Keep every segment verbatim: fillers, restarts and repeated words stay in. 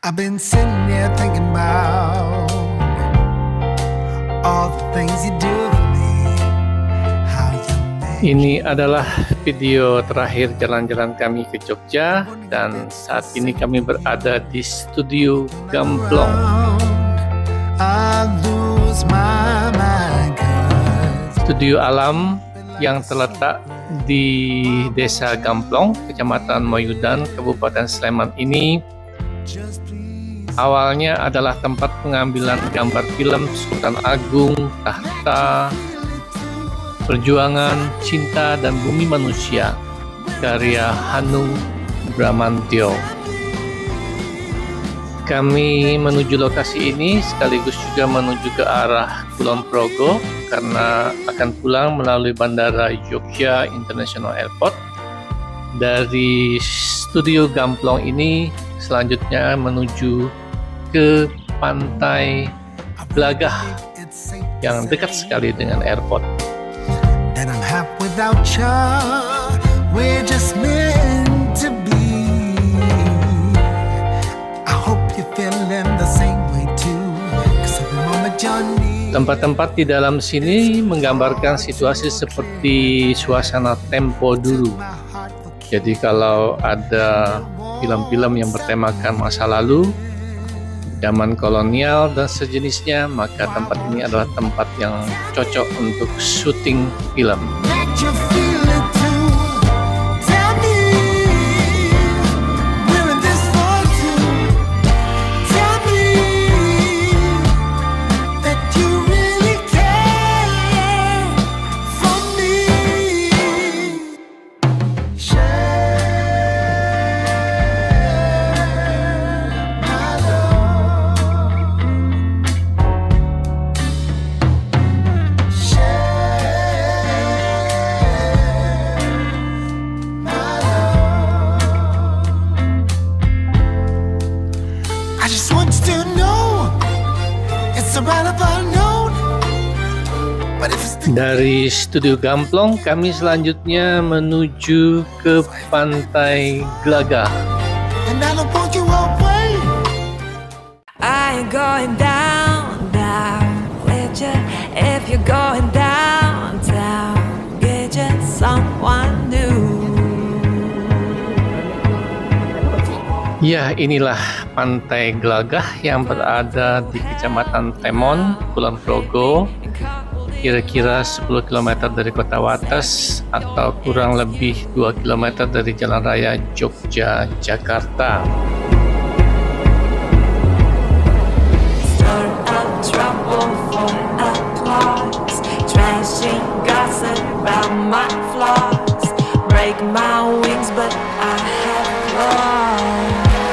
I've been sitting here thinking about all the things you do for me. How you make Ini adalah video terakhir jalan-jalan kami ke Jogja, dan saat ini kami berada di Studio Gamplong. I lose my mind, 'cause Studio alam yang terletak di Desa Gamplong, Kecamatan Moyudan, Kabupaten Sleman ini awalnya adalah tempat pengambilan gambar film Sultan Agung, Tahta, Perjuangan, Cinta, dan Bumi Manusia karya Hanung Bramantyo. Kami menuju lokasi ini sekaligus juga menuju ke arah Kulon Progo karena akan pulang melalui Bandara Jogja International Airport. Dari Studio Gamplong ini selanjutnya menuju ke Pantai Glagah yang dekat sekali dengan airport. then I'm happy without you. We're just meant to be. I hope you're feeling the same way too. 'Cause every moment you're near. Tempat-tempat di dalam sini menggambarkan situasi seperti suasana tempo dulu. Jadi kalau ada film-film yang bertemakan masa lalu, zaman kolonial dan sejenisnya, maka tempat ini adalah tempat yang cocok untuk syuting film. Let you feel it too. Tell me we're in this for two. Tell me that you really care for me. Share my love. Share I just want you to know it's a right of unknown. But if it's the Dari Studio Gamplong, kami selanjutnya menuju ke Pantai Glagah. and I don't want you away. I ain't going down, down with you. If you're going downtown, get you someone new. Ya, inilah Pantai Glagah yang berada di Kecamatan Temon, Kulon Progo, kira-kira sepuluh kilometer dari Kota Wates atau kurang lebih dua kilometer dari Jalan Raya Jogja, Jakarta. Stir up trouble for applause, trashing gossip about my flaws. Break my wings, but I have claws.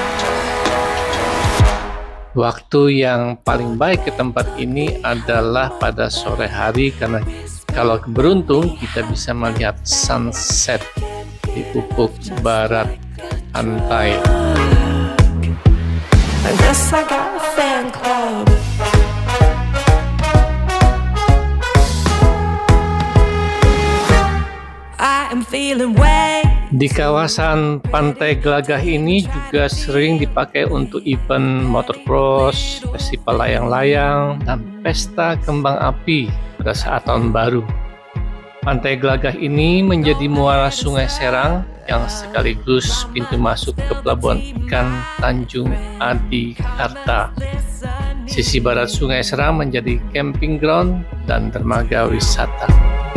Waktu yang paling baik ke tempat ini adalah pada sore hari karena kalau beruntung kita bisa melihat sunset di ufuk barat pantai. I guess I got a fan club. I am feeling way. Di kawasan Pantai Glagah ini juga sering dipakai untuk event motocross, festival layang-layang, dan pesta kembang api pada saat tahun baru. Pantai Glagah ini menjadi muara Sungai Serang yang sekaligus pintu masuk ke Pelabuhan Ikan Tanjung Adikarta. Sisi barat Sungai Serang menjadi camping ground dan dermaga wisata.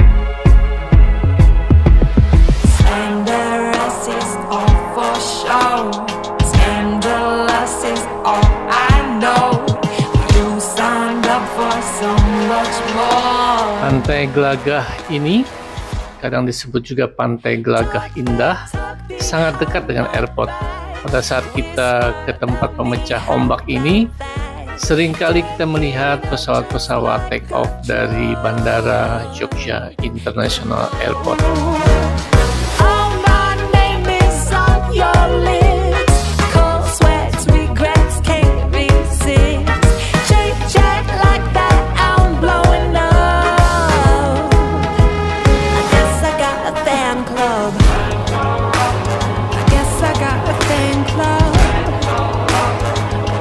Scandalous is all for show. Scandalous is all I know. You signed up for so much more. Pantai Glagah ini kadang disebut juga Pantai Glagah Indah, sangat dekat dengan airport. Pada saat kita ke tempat pemecah ombak ini, seringkali kita melihat pesawat-pesawat take off dari Bandara Jogja International Airport. Oh, my name is on your list. Cold sweats, regrets, can't resist. Chit chat like that, I'm blowing up. I guess I got a fan club. I guess I got a fan club.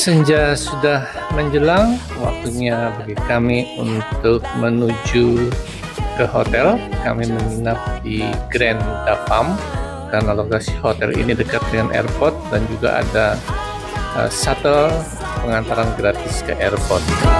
Senja sudah menjelang, waktunya bagi kami untuk menuju ke hotel. Kami menginap di Grand Dapam karena lokasi hotel ini dekat dengan airport dan juga ada uh, shuttle pengantaran gratis ke airport.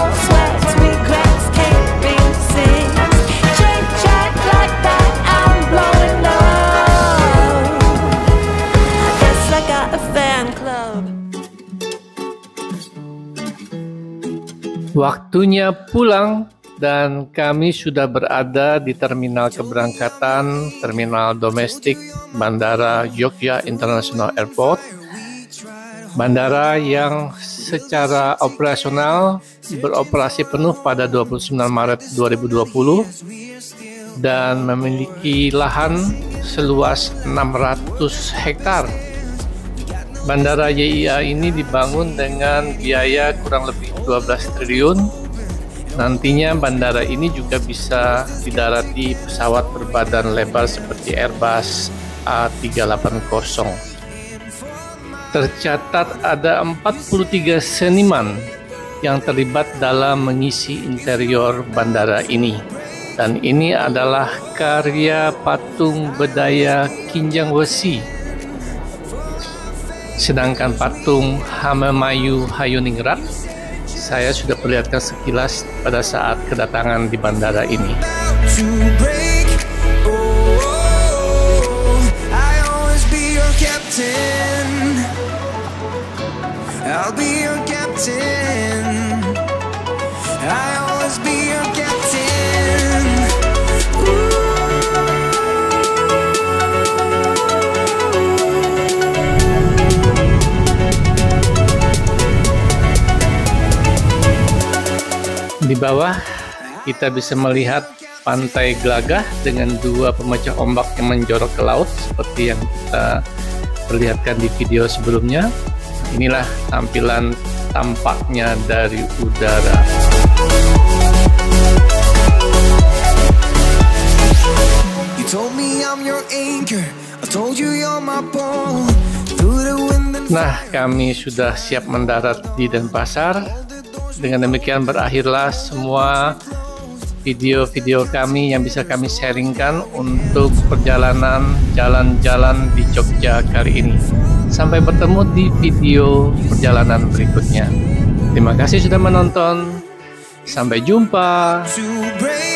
Waktunya pulang dan kami sudah berada di terminal keberangkatan terminal domestik Bandara Jogja International Airport. Bandara yang secara operasional beroperasi penuh pada dua puluh sembilan Maret dua ribu dua puluh dan memiliki lahan seluas enam ratus hektar. Bandara Y I A ini dibangun dengan biaya kurang lebih dua belas triliun. Nantinya bandara ini juga bisa didarati pesawat berbadan lebar seperti Airbus A tiga delapan nol. Tercatat ada empat puluh tiga seniman yang terlibat dalam mengisi interior bandara ini. Dan ini adalah karya patung bedaya Kinjang Wesi. Sedangkan patung Hamemayu Hayuningrat saya sudah perlihatkan sekilas pada saat kedatangan di bandara ini. Di bawah kita bisa melihat pantai Glagah dengan dua pemecah ombak yang menjorok ke laut seperti yang kita perlihatkan di video sebelumnya. Inilah tampilan tampaknya dari udara. Nah, kami sudah siap mendarat di Denpasar. Dengan demikian berakhirlah semua video-video kami yang bisa kami sharingkan untuk perjalanan jalan-jalan di Jogja kali ini. Sampai bertemu di video perjalanan berikutnya. Terima kasih sudah menonton. Sampai jumpa.